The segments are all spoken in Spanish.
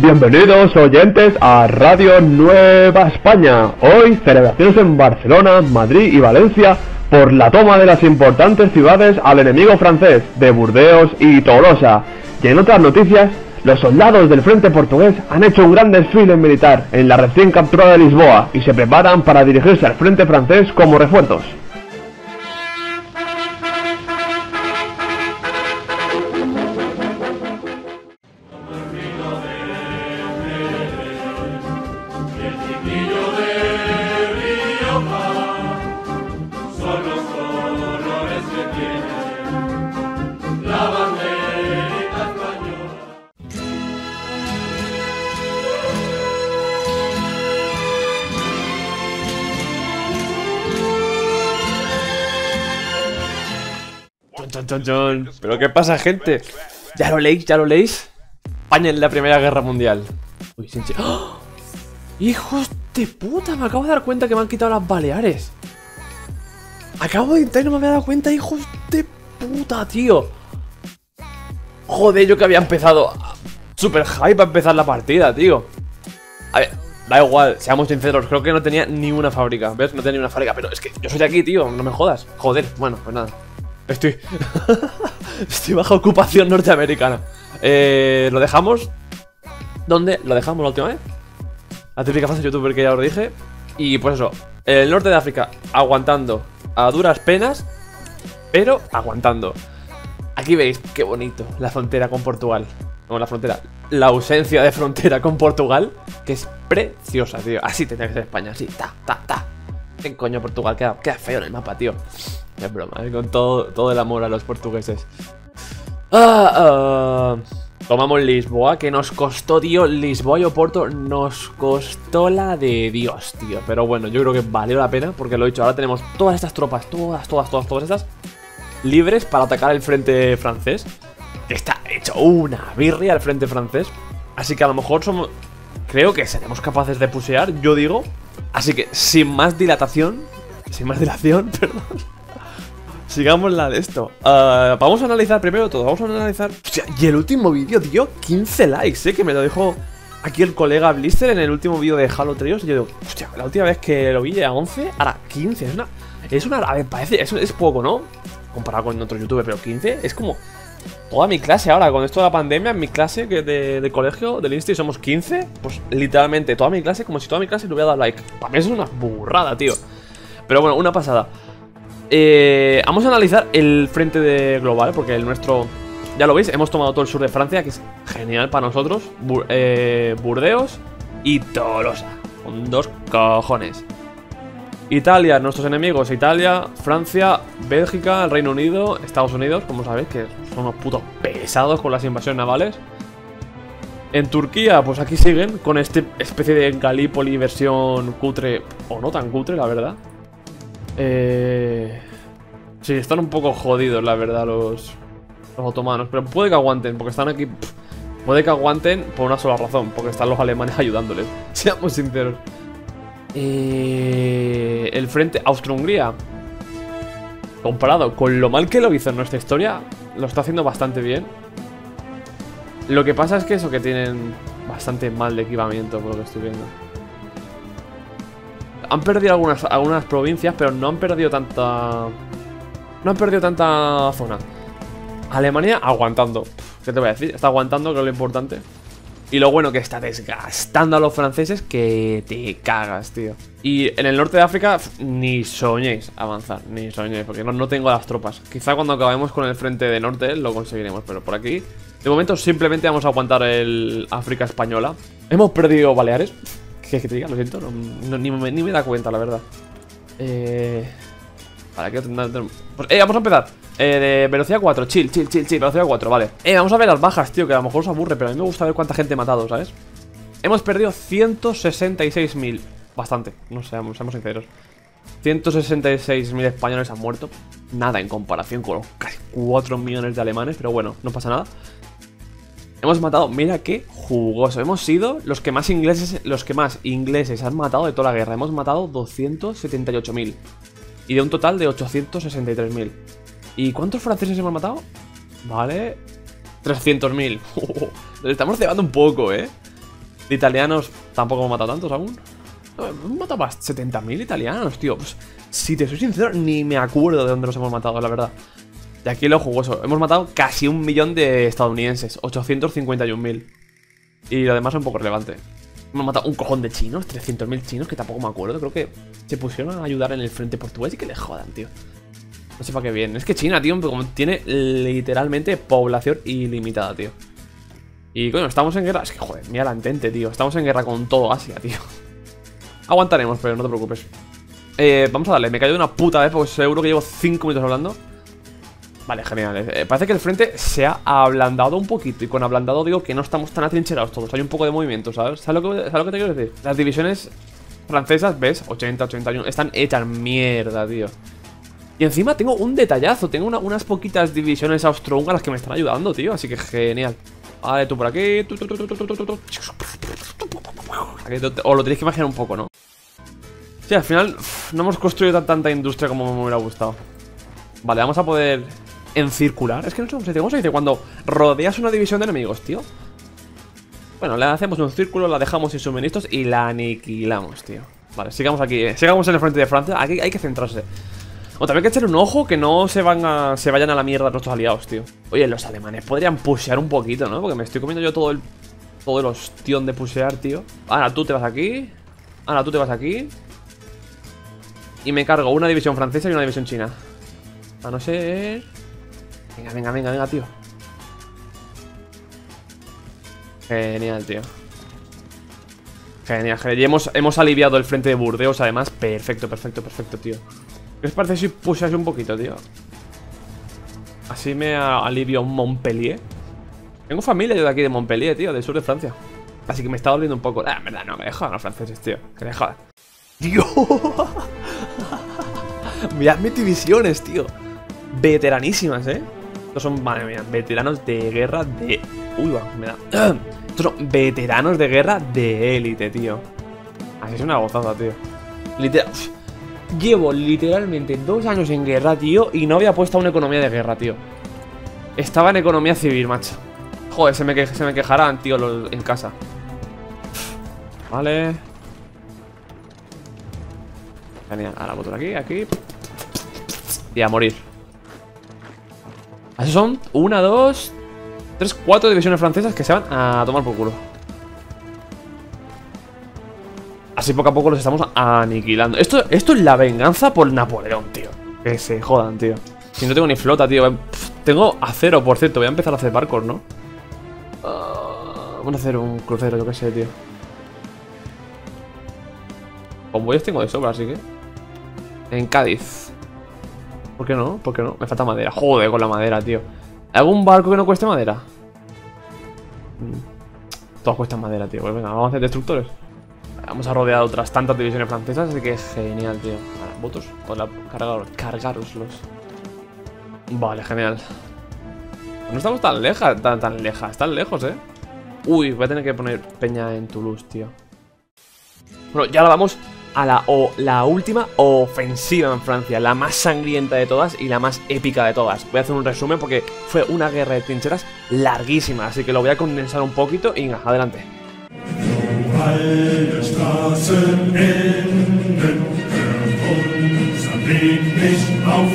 Bienvenidos oyentes a Radio Nueva España. Hoy celebraciones en Barcelona, Madrid y Valencia por la toma de las importantes ciudades al enemigo francés de Burdeos y Tolosa. Y en otras noticias, los soldados del frente portugués han hecho un gran desfile militar en la recién capturada de Lisboa y se preparan para dirigirse al frente francés como refuerzos. ¿Pero qué pasa, gente? ¿Ya lo leéis? ¿Ya lo leéis? España en la Primera Guerra Mundial. Uy, ¡oh! ¡Hijos de puta! Me acabo de dar cuenta que me han quitado las Baleares. Acabo de entrar y no me había dado cuenta, hijos de puta, tío. Joder, yo que había empezado super hype para empezar la partida, tío. A ver, da igual, seamos sinceros, creo que no tenía ni una fábrica. ¿Ves? No tenía ni una fábrica, pero es que yo soy de aquí, tío, no me jodas. Joder, bueno, pues nada. Estoy bajo ocupación norteamericana. ¿Lo dejamos? ¿Dónde? ¿Lo dejamos la última vez? La típica fase de youtuber que ya os dije. Y pues eso, el norte de África aguantando a duras penas, pero aguantando. Aquí veis, qué bonito, la frontera con Portugal. No, la frontera, la ausencia de frontera con Portugal, que es preciosa, tío. Así tendría que ser España, así, ta. ¿Qué coño Portugal? Queda feo en el mapa, tío. Es broma, con todo el amor a los portugueses. Tomamos Lisboa, que nos costó, tío. Lisboa y Oporto nos costó la de Dios, tío. Pero bueno, yo creo que valió la pena, porque lo he dicho, ahora tenemos todas estas tropas, todas estas libres para atacar el frente francés, que está hecho una birria el frente francés. Así que a lo mejor creo que seremos capaces de pusear, yo digo. Así que sin más dilación, perdón, sigamos la de esto. Vamos a analizar primero todo. Vamos a analizar. Hostia, y el último vídeo, tío, 15 likes, que me lo dejó aquí el colega Blister en el último vídeo de Halo Trios. Y yo digo, hostia, la última vez que lo vi a 11, ahora 15. A ver, parece, es poco, ¿no? Comparado con otros youtubers, pero 15 es como toda mi clase ahora. Con esto de la pandemia, en mi clase de colegio, del Insti, somos 15. Pues literalmente toda mi clase, como si toda mi clase le hubiera dado like. Para mí eso es una burrada, tío. Pero bueno, una pasada. Vamos a analizar el frente de global, porque el nuestro, ya lo veis, hemos tomado todo el sur de Francia, que es genial para nosotros. Burdeos y Tolosa, con 2 cojones. Italia, nuestros enemigos, Italia, Francia, Bélgica, el Reino Unido, Estados Unidos, como sabéis, que son unos putos pesados con las invasiones navales. En Turquía, pues aquí siguen con esta especie de Galípoli versión cutre, o no tan cutre, la verdad. Sí, están un poco jodidos, la verdad, los otomanos. Pero puede que aguanten, porque están aquí. Puede que aguanten por una sola razón, porque están los alemanes ayudándoles. Seamos sinceros. El frente Austria-Hungría, comparado con lo mal que lo hizo en nuestra historia, lo está haciendo bastante bien. Lo que pasa es que eso, que tienen bastante mal de equipamiento, por lo que estoy viendo. Han perdido algunas provincias, pero no han perdido tanta zona. Alemania aguantando. ¿Qué te voy a decir? Está aguantando, que es lo importante. Y lo bueno que está desgastando a los franceses, que te cagas, tío. Y en el norte de África, ni soñéis avanzar, ni soñéis, porque no tengo las tropas. Quizá cuando acabemos con el frente de norte lo conseguiremos, pero por aquí, de momento, simplemente vamos a aguantar el África española. Hemos perdido Baleares. ¿Qué te diga? Lo siento, ni me da cuenta, la verdad. Vale, aquí pues, vamos a empezar. De velocidad 4, chill, velocidad 4, vale. Vamos a ver las bajas, tío, que a lo mejor os aburre, pero a mí me gusta ver cuánta gente he matado, ¿sabes? Hemos perdido 166.000. Bastante, no seamos sinceros. 166.000 españoles han muerto. Nada en comparación con los casi 4 millones de alemanes, pero bueno, no pasa nada. Hemos matado, mira qué jugoso. Hemos sido los que más ingleses han matado de toda la guerra. Hemos matado 278.000. Y de un total de 863.000. ¿Y cuántos franceses hemos matado? Vale, 300.000. Nos estamos cebando un poco, ¿eh? De italianos tampoco hemos matado tantos aún. Hemos matado más 70.000 italianos, tío. Pues, si te soy sincero, ni me acuerdo de dónde los hemos matado, la verdad. De aquí lo jugoso. Hemos matado casi 1 millón de estadounidenses. 851.000. Y lo demás es un poco relevante. Hemos matado un cojón de chinos. 300.000 chinos, que tampoco me acuerdo. Creo que se pusieron a ayudar en el frente portugués y que les jodan, tío. No sé para qué bien. Es que China, tío, como tiene literalmente población ilimitada, tío. Y coño, estamos en guerra. Es que joder, mira la entente, tío. Estamos en guerra con todo Asia, tío. Aguantaremos, pero no te preocupes. Vamos a darle. Me cayó de una puta vez porque seguro que llevo 5 minutos hablando. Vale, genial. Parece que el frente se ha ablandado un poquito. Y con ablandado digo que no estamos tan atrincherados todos. Hay un poco de movimiento, ¿sabes? ¿Sabes lo que te quiero decir? Las divisiones francesas, ¿ves? 80, 81. Están hechas mierda, tío. Y encima tengo un detallazo. Tengo unas poquitas divisiones austrohúngaras que me están ayudando, tío. Así que genial. Vale, tú por aquí. Os lo tenéis que imaginar un poco, ¿no? Sí, al final no hemos construido tanta industria como me hubiera gustado. Vale, vamos a poder encircular. Es que no sé cómo se dice cuando rodeas una división de enemigos, tío. Bueno, le hacemos un círculo, la dejamos sin suministros y la aniquilamos, tío. Vale, sigamos aquí, sigamos en el frente de Francia. Aquí hay que centrarse. O también hay que echar un ojo que no se vayan a la mierda nuestros aliados, tío. Oye, los alemanes podrían pushear un poquito, ¿no? Porque me estoy comiendo yo todo el ostión de pushear, tío. Ahora tú te vas aquí. Ahora tú te vas aquí. Y me cargo una división francesa y una división china. A no ser... Venga, tío. Genial, tío. Genial. Y hemos aliviado el frente de Burdeos, además. Perfecto, tío. ¿Qué os parece si pusheáis un poquito, tío? Así me alivio un Montpellier. Tengo familia yo de aquí de Montpellier, tío, del sur de Francia. Así que me está doliendo un poco. En verdad, no, me dejan los franceses, tío. Que me jodan. ¡Dios! Mirad mis divisiones, tío. Veteranísimas, Estos son, madre mía, veteranos de guerra de... Uy, va, me da... Estos son veteranos de guerra de élite, tío. Así es una gozada, tío. Literal... Llevo literalmente 2 años en guerra, tío, y no había puesto una economía de guerra, tío. Estaba en economía civil, macho. Joder, se me quejarán, tío, en casa. Vale. Genial, ahora voy por aquí. Y a morir. Esos son 1, 2, 3, 4 divisiones francesas que se van a tomar por culo. Así poco a poco los estamos aniquilando. Esto es la venganza por Napoleón, tío. Que se jodan, tío. Si no tengo ni flota, tío. Tengo acero, por cierto. Voy a empezar a hacer barcos, ¿no? Vamos a hacer un crucero, yo qué sé, tío. Convoyes tengo de sobra, así que... En Cádiz. ¿Por qué no? Me falta madera. Joder, con la madera, tío. ¿Algún barco que no cueste madera? Todos cuestan madera, tío. Pues venga, vamos a hacer destructores. Vamos a rodear otras tantas divisiones francesas, así que es genial, tío. Vale, votos. Cargaroslos. Vale, genial. No estamos tan lejos, Uy, voy a tener que poner peña en Toulouse, tío. Bueno, ya ahora vamos a la última ofensiva en Francia. La más sangrienta de todas y la más épica de todas. Voy a hacer un resumen porque fue una guerra de trincheras larguísima. Así que lo voy a condensar un poquito y venga, adelante. Alle Straßen enden, hört unser Weg nicht auf.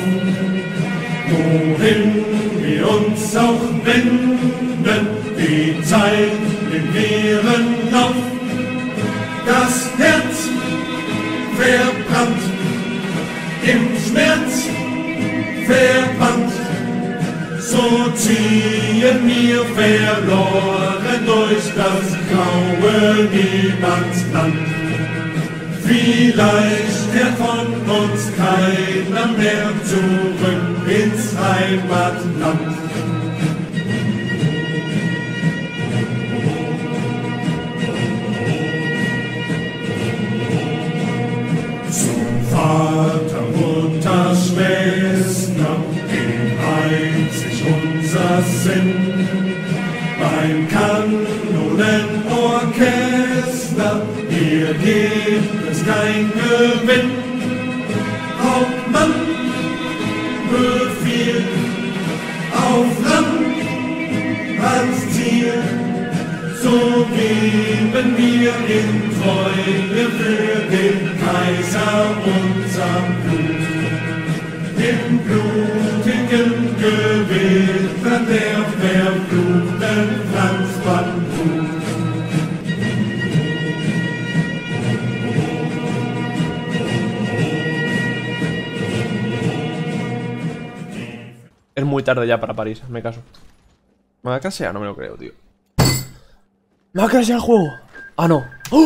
Wohin wir uns auch wenden, die Zeit im leeren Lauf. Das Herz verbrannt, im Schmerz verbannt. So ziehen wir verloren durch das graue Niemandsland. Vielleicht kehrt von uns keiner mehr zurück ins Heimatland. Zum Vater, Mutter, Schwester, geht einzig unser Sinn. Beim Kanonenorchester, hier gibt es kein Gewinn. Hauptmann befiehlt, auf wir in Treue für den Kaiser unser Blut. Im blutigen Gewehr der verfluchten Franz van Hout. Es muy tarde ya para París, me caso. ¿Me va a casear? No me lo creo, tío. ¿Me va a casear el juego? Ah, no. ¡Oh!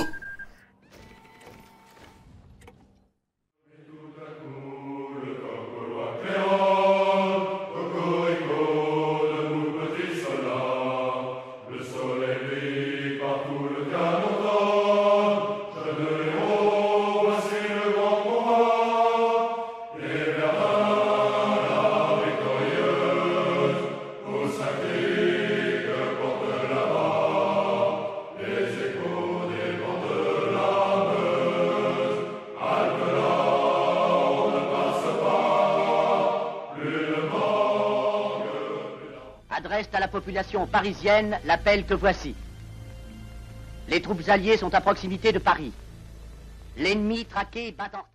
Adresse à la population parisienne l'appel que voici. Les troupes alliées sont à proximité de Paris. L'ennemi traqué bat en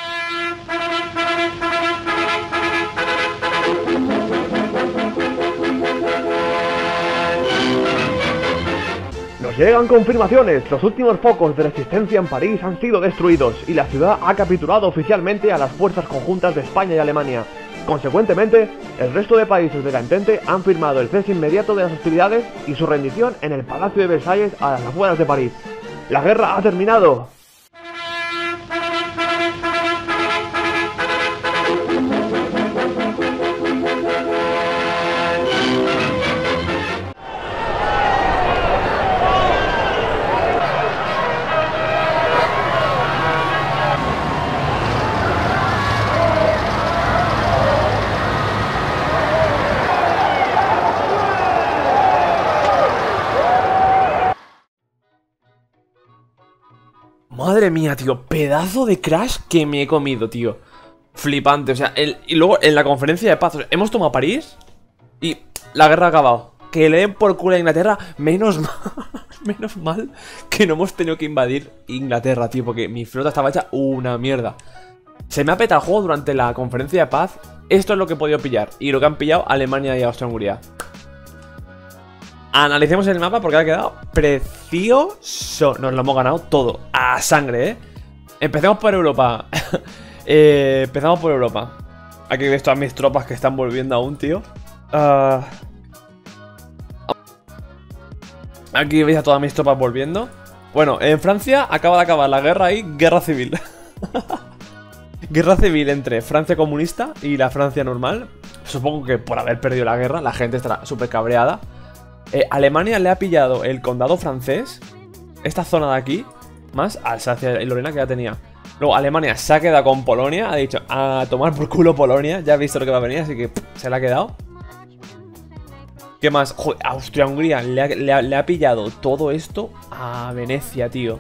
Nos llegan confirmaciones, los últimos focos de resistencia en París han sido destruidos y la ciudad ha capitulado oficialmente a las fuerzas conjuntas de España y Alemania. Consecuentemente, el resto de países de la Entente han firmado el cese inmediato de las hostilidades y su rendición en el Palacio de Versalles a las afueras de París. ¡La guerra ha terminado! Madre mía, tío, pedazo de crash que me he comido, tío. Flipante, o sea, y luego en la conferencia de paz, o sea, hemos tomado París y la guerra ha acabado. Que le den por culo a Inglaterra, menos mal que no hemos tenido que invadir Inglaterra, tío, porque mi flota estaba hecha una mierda. Se me ha petado el juego durante la conferencia de paz. Esto es lo que he podido pillar y lo que han pillado Alemania y Austria-Hungría. Analicemos el mapa porque ha quedado precioso. Nos lo hemos ganado todo, a sangre, ¿eh? Empecemos por Europa. Empezamos por Europa. Aquí veis todas mis tropas que están volviendo aún, tío. Aquí veis a todas mis tropas volviendo. Bueno, en Francia acaba de acabar la guerra y guerra civil. Guerra civil entre Francia comunista y la Francia normal. Supongo que por haber perdido la guerra la gente estará súper cabreada. Alemania le ha pillado el condado francés, esta zona de aquí, más Alsacia y Lorena que ya tenía. Luego Alemania se ha quedado con Polonia, ha dicho a tomar por culo Polonia, ya ha visto lo que va a venir, así que se la ha quedado. ¿Qué más? Joder, Austria-Hungría le ha pillado todo esto a Venecia, tío.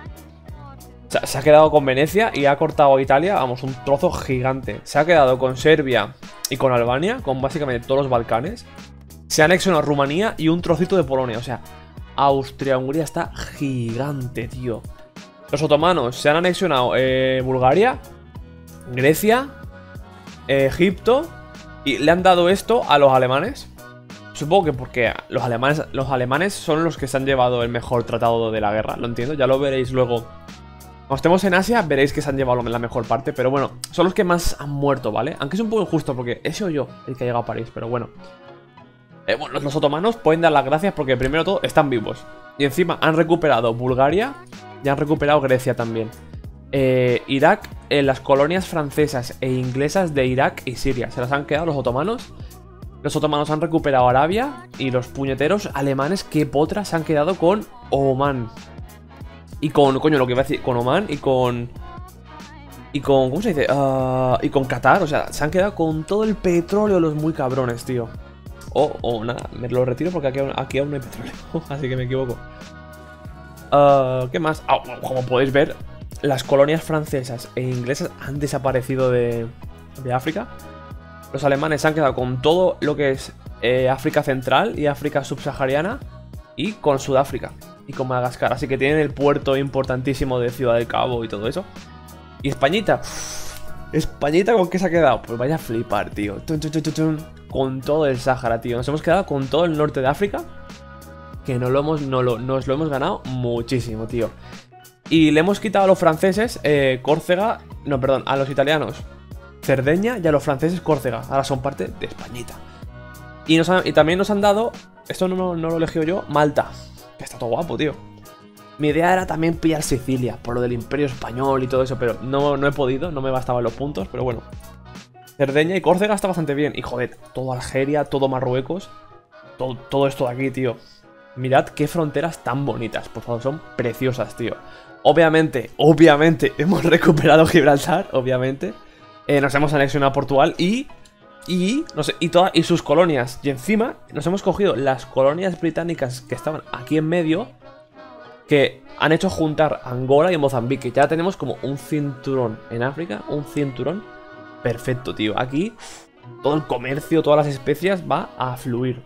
O sea, se ha quedado con Venecia y ha cortado a Italia, vamos, un trozo gigante. Se ha quedado con Serbia y con Albania, con básicamente todos los Balcanes. Se ha anexionado Rumanía y un trocito de Polonia. O sea, Austria-Hungría está gigante, tío. Los otomanos se han anexionado Bulgaria, Grecia, Egipto. Y le han dado esto a los alemanes. Supongo que porque los alemanes son los que se han llevado el mejor tratado de la guerra. Lo entiendo, ya lo veréis luego. Cuando estemos en Asia veréis que se han llevado la mejor parte. Pero bueno, son los que más han muerto, ¿vale? Aunque es un poco injusto porque he sido yo el que ha llegado a París, pero bueno. Bueno, los otomanos pueden dar las gracias porque primero de todo están vivos. Y encima han recuperado Bulgaria y han recuperado Grecia también. Irak, las colonias francesas e inglesas de Irak y Siria se las han quedado los otomanos. Los otomanos han recuperado Arabia y los puñeteros alemanes, que potras, se han quedado con Omán. Y con, coño, lo que iba a decir, con Omán y con... ¿cómo se dice? Y con Qatar, o sea, se han quedado con todo el petróleo los muy cabrones, tío. Nada, me lo retiro porque aquí aún no hay petróleo. Así que me equivoco. ¿Qué más? Como podéis ver, las colonias francesas e inglesas han desaparecido de África. Los alemanes se han quedado con todo lo que es África Central y África Subsahariana. Y con Sudáfrica. y con Madagascar. Así que tienen el puerto importantísimo de Ciudad del Cabo y todo eso. Y Españita. Españita, ¿con qué se ha quedado? Pues vaya a flipar, tío. Con todo el Sáhara, tío. Nos hemos quedado con todo el norte de África. Que nos lo hemos ganado muchísimo, tío. Y le hemos quitado a los franceses Córcega. No, perdón, a los italianos Cerdeña y a los franceses Córcega. Ahora son parte de Españita. Y también nos han dado, esto no lo elegí yo, Malta. Que está todo guapo, tío. Mi idea era también pillar Sicilia, por lo del Imperio Español y todo eso, pero no he podido, no me bastaban los puntos, pero bueno. Cerdeña y Córcega está bastante bien. Y joder, todo Argelia, todo Marruecos, todo esto de aquí, tío. Mirad qué fronteras tan bonitas, por favor, son preciosas, tío. Obviamente, hemos recuperado Gibraltar, obviamente. Nos hemos anexionado a Portugal y sus colonias. Y encima nos hemos cogido las colonias británicas que estaban aquí en medio, que han hecho juntar Angola y Mozambique. Ya tenemos como un cinturón en África, un cinturón perfecto, tío. Aquí todo el comercio, todas las especias va a fluir.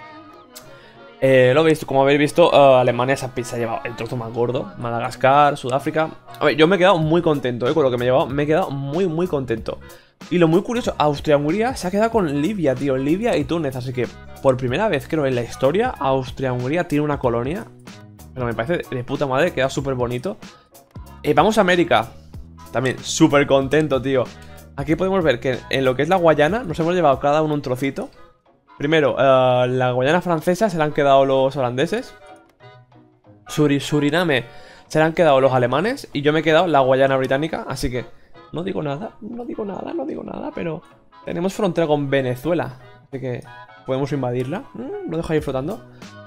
Lo habéis visto, como habéis visto, Alemania se ha llevado el trozo más gordo. Madagascar, Sudáfrica. A ver, yo me he quedado muy contento, con lo que me he llevado. Me he quedado muy contento. Y lo muy curioso, Austria-Hungría se ha quedado con Libia, tío. Libia y Túnez. Así que, por primera vez, creo, en la historia, Austria-Hungría tiene una colonia. Pero me parece de puta madre, queda súper bonito. Vamos a América. También súper contento, tío. Aquí podemos ver que en lo que es la Guayana nos hemos llevado cada uno un trocito. Primero, la Guayana francesa se la han quedado los holandeses. Suriname se la han quedado los alemanes. Y yo me he quedado la Guayana británica. Así que no digo nada, pero tenemos frontera con Venezuela. Así que podemos invadirla. Lo dejo ahí flotando.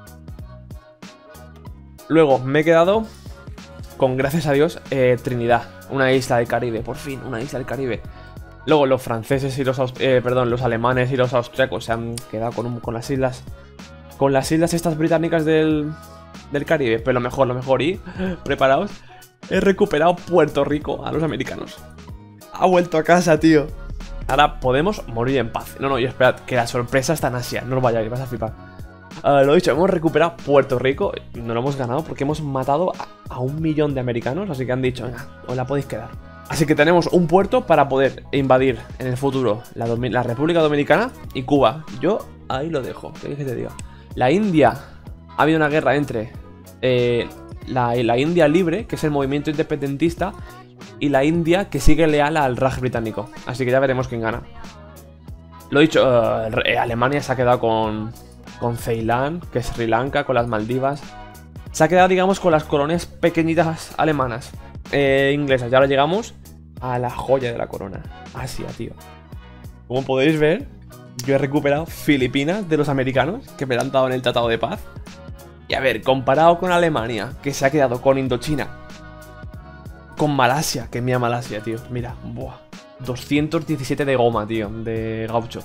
Luego me he quedado con, gracias a Dios, Trinidad. Una isla del Caribe, por fin, una isla del Caribe. Luego los franceses y los alemanes y los austriacos se han quedado con las islas. Con las islas estas británicas del Caribe. Pero lo mejor, y preparaos, he recuperado Puerto Rico a los americanos. Ha vuelto a casa, tío. Ahora podemos morir en paz. No, y esperad, que la sorpresa está en Asia. No os vayáis, vas a flipar. Lo he dicho, hemos recuperado Puerto Rico. No lo hemos ganado porque hemos matado a 1 millón de americanos. Así que han dicho, venga, os la podéis quedar. Así que tenemos un puerto para poder invadir en el futuro la República Dominicana y Cuba. Yo ahí lo dejo, ¿qué quieres que te diga? La India, ha habido una guerra entre la India Libre, que es el movimiento independentista, y la India que sigue leal al Raj británico. Así que ya veremos quién gana. Lo dicho, Alemania se ha quedado con Ceilán, que es Sri Lanka, con las Maldivas. Se ha quedado, digamos, con las colonias pequeñitas alemanas. Inglesas. Y ahora llegamos a la joya de la corona, Asia, tío. Como podéis ver, yo he recuperado Filipinas de los americanos, que me han dado en el Tratado de Paz. Y a ver, comparado con Alemania, que se ha quedado con Indochina, con Malasia, que mía Malasia, tío. Mira, buah, 217 de goma, tío, de gaucho.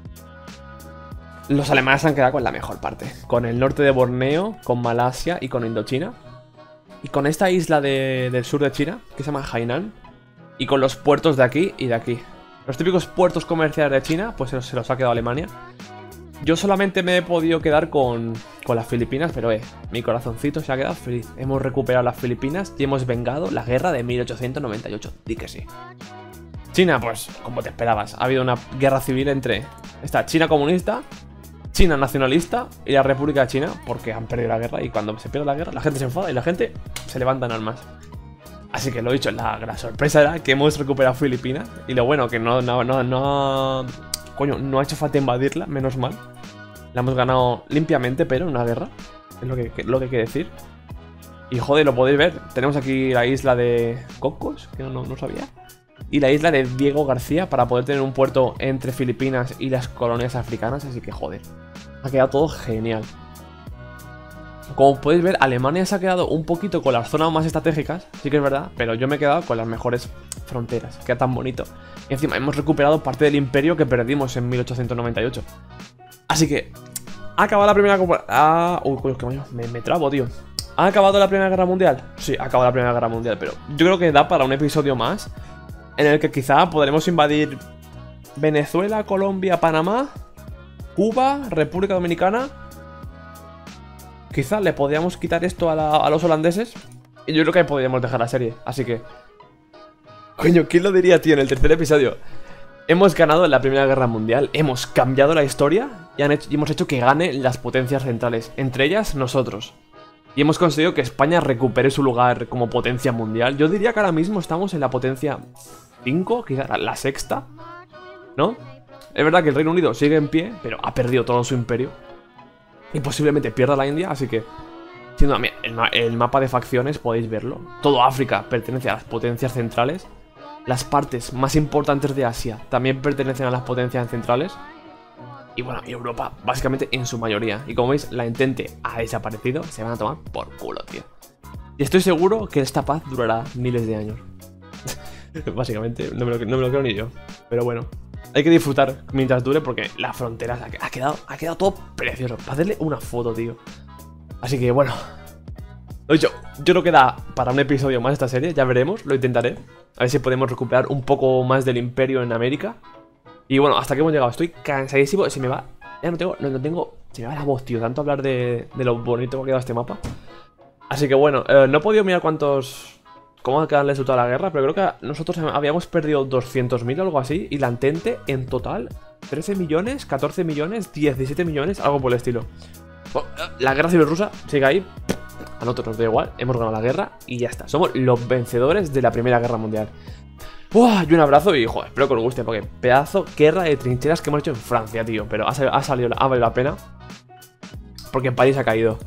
Los alemanes se han quedado con la mejor parte, con el norte de Borneo, con Malasia y con Indochina. Y con esta isla del sur de China, que se llama Hainan. Y con los puertos de aquí y de aquí. Los típicos puertos comerciales de China, pues se los ha quedado Alemania. Yo solamente me he podido quedar con las Filipinas, pero mi corazoncito se ha quedado feliz. Hemos recuperado las Filipinas y hemos vengado la guerra de 1898. Di que sí. China, pues, como te esperabas, ha habido una guerra civil entre esta China comunista, China nacionalista y la República de China, porque han perdido la guerra. Y cuando se pierde la guerra, la gente se enfada y la gente se levanta en armas. Así que lo dicho, la sorpresa era que hemos recuperado Filipinas. Y lo bueno, que no ha hecho falta invadirla, menos mal. La hemos ganado limpiamente, pero en una guerra. Es lo que hay que decir. Y joder, lo podéis ver. Tenemos aquí la isla de Cocos, que no sabía. Y la isla de Diego García, para poder tener un puerto entre Filipinas y las colonias africanas. Así que joder, ha quedado todo genial. Como podéis ver, Alemania se ha quedado un poquito con las zonas más estratégicas, sí que es verdad, pero yo me he quedado con las mejores fronteras. Queda tan bonito. Y encima hemos recuperado parte del imperio que perdimos en 1898. Así que ha acabado la primera... uy, qué mayo, me trabo, tío. ¿Ha acabado la Primera Guerra Mundial? Sí, ha acabado la Primera Guerra Mundial, pero yo creo que da para un episodio más, en el que quizá podremos invadir Venezuela, Colombia, Panamá, Cuba, República Dominicana. quizá le podríamos quitar esto a los holandeses. Y yo creo que podríamos dejar la serie. Así que... Coño, ¿quién lo diría, tío? En el tercer episodio hemos ganado en la Primera Guerra Mundial. Hemos cambiado la historia y hemos hecho que gane las potencias centrales. Entre ellas, nosotros. Y hemos conseguido que España recupere su lugar como potencia mundial. Yo diría que ahora mismo estamos en la potencia 5, quizás la sexta, ¿no? Es verdad que el Reino Unido sigue en pie, pero ha perdido todo su imperio. Y posiblemente pierda la India, así que... Siendo el mapa de facciones, podéis verlo. Todo África pertenece a las potencias centrales. Las partes más importantes de Asia también pertenecen a las potencias centrales. Y bueno, Europa, básicamente en su mayoría. Y como veis, la Entente ha desaparecido. Se van a tomar por culo, tío. Y estoy seguro que esta paz durará miles de años. Básicamente, no me lo creo ni yo. Pero bueno, hay que disfrutar mientras dure porque la frontera ha quedado todo precioso. Para hacerle una foto, tío. Así que bueno, lo dicho, yo creo que da para un episodio más esta serie. Ya veremos, lo intentaré. A ver si podemos recuperar un poco más del imperio en América. Y bueno, hasta que hemos llegado, estoy cansadísimo. Se me va, ya no tengo, se me va la voz, tío. Tanto hablar de lo bonito que ha quedado este mapa. Así que bueno, no he podido mirar cómo ha quedado el resultado de la guerra. Pero creo que nosotros habíamos perdido 200.000 o algo así. Y la Entente en total 13 millones, 14 millones, 17 millones, algo por el estilo. La guerra civil rusa sigue ahí. A nosotros nos da igual, hemos ganado la guerra y ya está. Somos los vencedores de la Primera Guerra Mundial. Y un abrazo y joder, espero que os guste. Porque pedazo guerra de trincheras que hemos hecho en Francia, tío. Pero ha valido la pena. Porque París ha caído.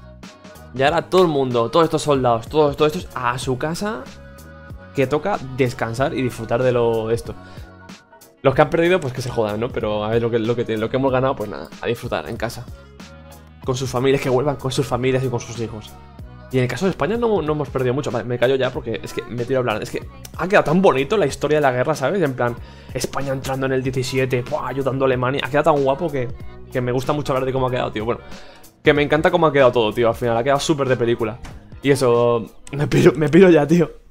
Y ahora todo el mundo, todos estos soldados, todos estos a su casa. Que toca descansar y disfrutar de esto. Los que han perdido, pues que se jodan, ¿no? Pero a ver lo que hemos ganado, pues nada, a disfrutar en casa. Con sus familias, que vuelvan con sus familias y con sus hijos. Y en el caso de España no hemos perdido mucho. Vale, me callo ya porque es que me tiro a hablar. Es que ha quedado tan bonito la historia de la guerra, ¿sabes? En plan, España entrando en el 17, ayudando a Alemania. Ha quedado tan guapo que me gusta mucho hablar de cómo ha quedado, tío. Bueno, que me encanta cómo ha quedado todo, tío. Al final ha quedado súper de película. Y eso, me piro ya, tío.